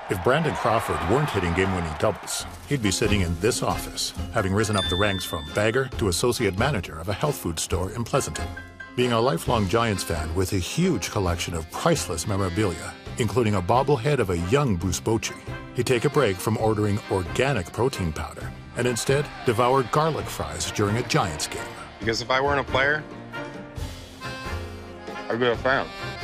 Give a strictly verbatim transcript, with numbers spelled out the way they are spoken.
If Brandon Crawford weren't hitting game-winning doubles, he'd be sitting in this office, having risen up the ranks from bagger to associate manager of a health food store in Pleasanton. Being a lifelong Giants fan with a huge collection of priceless memorabilia, including a bobblehead of a young Bruce Bochy, he'd take a break from ordering organic protein powder and instead devour garlic fries during a Giants game. Because if I weren't a player, I'd be a fan.